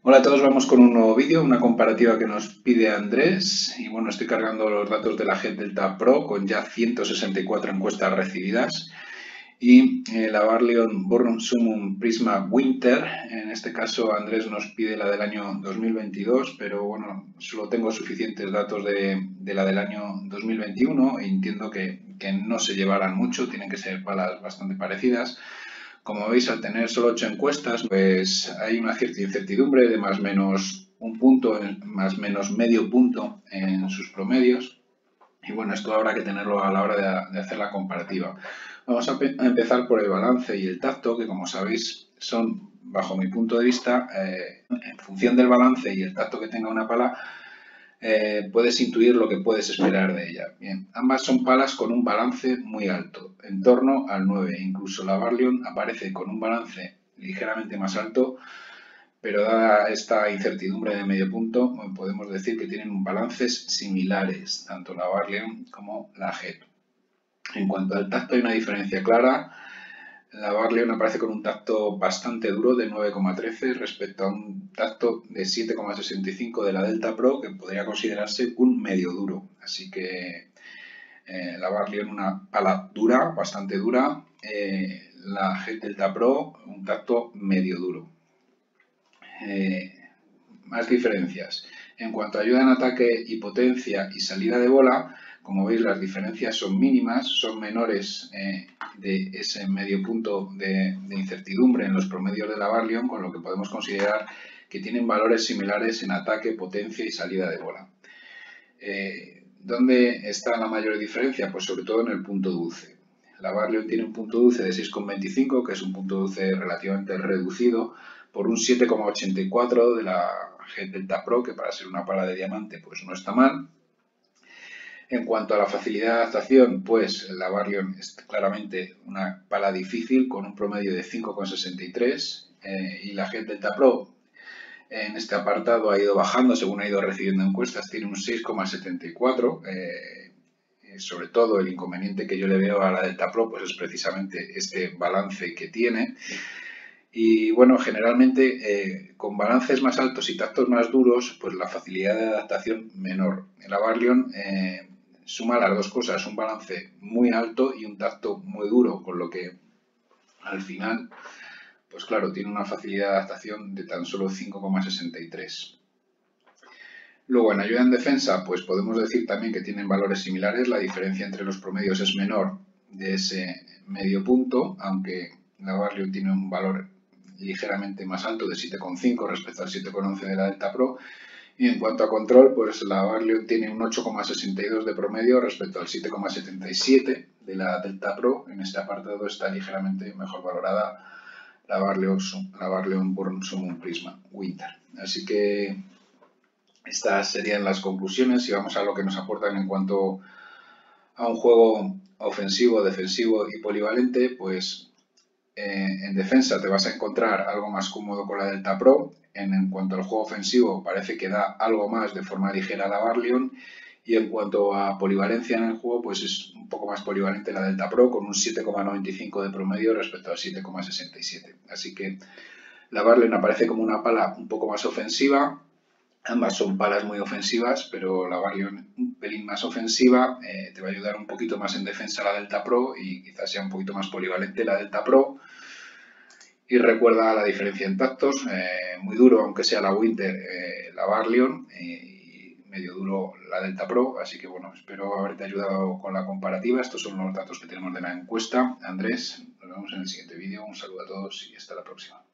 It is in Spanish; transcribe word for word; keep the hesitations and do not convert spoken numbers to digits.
Hola a todos, vamos con un nuevo vídeo, una comparativa que nos pide Andrés. Y bueno, estoy cargando los datos de la G Delta Pro con ya ciento sesenta y cuatro encuestas recibidas. Y eh, la Varlion Born Sumum Prisma Winter, en este caso Andrés nos pide la del año dos mil veintidós, pero bueno, solo tengo suficientes datos de, de la del año dos mil veintiuno e entiendo que, que no se llevarán mucho, tienen que ser palas bastante parecidas. Como veis, al tener solo ocho encuestas, pues hay una cierta incertidumbre de más o menos un punto, más o menos medio punto en sus promedios. Y bueno, esto habrá que tenerlo a la hora de, de hacer la comparativa. Vamos a, a empezar por el balance y el tacto, que como sabéis son, bajo mi punto de vista, eh, en función del balance y el tacto que tenga una pala, eh, puedes intuir lo que puedes esperar de ella. Bien, ambas son palas con un balance muy alto, en torno al nueve. Incluso la Varlion aparece con un balance ligeramente más alto, pero dada esta incertidumbre de medio punto, podemos decir que tienen balances similares, tanto la Varlion como la G. En cuanto al tacto, hay una diferencia clara. La Varlion aparece con un tacto bastante duro de nueve coma trece respecto a un tacto de siete coma sesenta y cinco de la Delta Pro, que podría considerarse un medio duro. Así que eh, la Varlion una pala dura, bastante dura. Eh, la G Delta Pro un tacto medio duro. Eh, más diferencias. En cuanto a ayuda en ataque y potencia y salida de bola, como veis las diferencias son mínimas, son menores eh, de ese medio punto de, de incertidumbre en los promedios de la Varlion, con lo que podemos considerar que tienen valores similares en ataque, potencia y salida de bola. Eh, ¿Dónde está la mayor diferencia? Pues sobre todo en el punto dulce. La Varlion tiene un punto dulce de seis coma veinticinco, que es un punto dulce relativamente reducido, por un siete coma ochenta y cuatro de la G Delta Pro, que para ser una pala de diamante pues no está mal. En cuanto a la facilidad de adaptación, pues la Varlion es claramente una pala difícil con un promedio de cinco coma sesenta y tres eh, y la G Delta Pro en este apartado ha ido bajando según ha ido recibiendo encuestas, tiene un seis coma setenta y cuatro. Eh, sobre todo el inconveniente que yo le veo a la Delta Pro pues es precisamente este balance que tiene. Y bueno, generalmente eh, con balances más altos y tactos más duros, pues la facilidad de adaptación menor. La Varlion eh, suma las dos cosas, un balance muy alto y un tacto muy duro, con lo que al final, pues claro, tiene una facilidad de adaptación de tan solo cinco coma sesenta y tres. Luego, en ayuda en defensa, pues podemos decir también que tienen valores similares. La diferencia entre los promedios es menor de ese medio punto, aunque la Varlion tiene un valor ligeramente más alto de siete coma cinco respecto al siete coma once de la Delta Pro. Y en cuanto a control, pues la Varlion tiene un ocho coma sesenta y dos de promedio respecto al siete coma setenta y siete de la Delta Pro. En este apartado está ligeramente mejor valorada la Varlion, la Varlion Born Sumum Prisma Winter. Así que estas serían las conclusiones y vamos a lo que nos aportan en cuanto a un juego ofensivo, defensivo y polivalente. Pues eh, en defensa te vas a encontrar algo más cómodo con la Delta Pro. En, en cuanto al juego ofensivo parece que da algo más de forma ligera a la Varlion. Y en cuanto a polivalencia en el juego, pues es un poco más polivalente la Delta Pro con un siete coma noventa y cinco de promedio respecto al siete coma sesenta y siete. Así que la Varlion aparece como una pala un poco más ofensiva. Ambas son palas muy ofensivas, pero la Varlion un pelín más ofensiva, eh, te va a ayudar un poquito más en defensa la Delta Pro y quizás sea un poquito más polivalente la Delta Pro. Y recuerda la diferencia en tactos, eh, muy duro aunque sea la Winter, eh, la Varlion, eh, y medio duro la Delta Pro. Así que bueno, espero haberte ayudado con la comparativa. Estos son los datos que tenemos de la encuesta. Andrés, nos vemos en el siguiente vídeo. Un saludo a todos y hasta la próxima.